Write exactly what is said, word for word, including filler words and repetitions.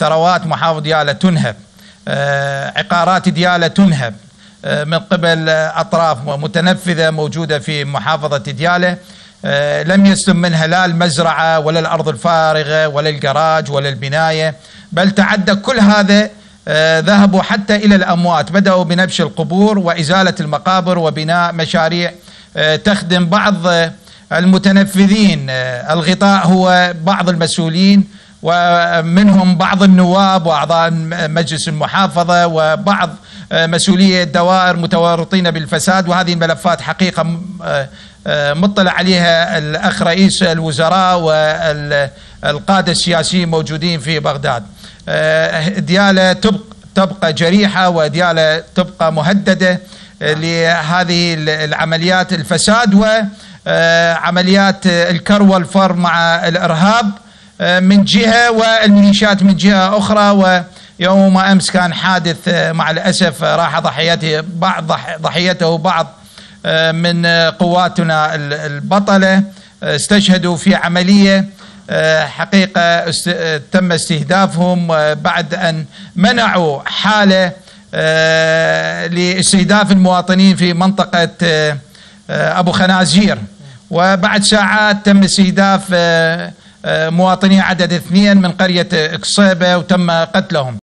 ثروات محافظة ديالى تنهب، عقارات ديالى تنهب من قبل أطراف متنفذة موجودة في محافظة ديالى، لم يسلم منها لا المزرعة ولا الأرض الفارغة ولا الجراج ولا البناية، بل تعدى كل هذا، ذهبوا حتى إلى الأموات، بدأوا بنبش القبور وإزالة المقابر وبناء مشاريع تخدم بعض المتنفذين. الغطاء هو بعض المسؤولين ومنهم بعض النواب وأعضاء مجلس المحافظة وبعض مسؤولي الدوائر متورطين بالفساد، وهذه الملفات حقيقة مطلع عليها الأخ رئيس الوزراء والقادة السياسيين موجودين في بغداد. ديالى تبقى جريحة وديالى تبقى مهددة لهذه العمليات الفساد وعمليات الكر والفر مع الإرهاب من جهة والميليشيات من جهة أخرى. ويوم أمس كان حادث مع الأسف راح ضحيته بعض ضحيته بعض من قواتنا البطلة، استشهدوا في عملية حقيقة تم استهدافهم بعد أن منعوا حالة لاستهداف المواطنين في منطقة أبو خنازير، وبعد ساعات تم استهداف مواطنين عدد اثنين من قرية قصيبة وتم قتلهم.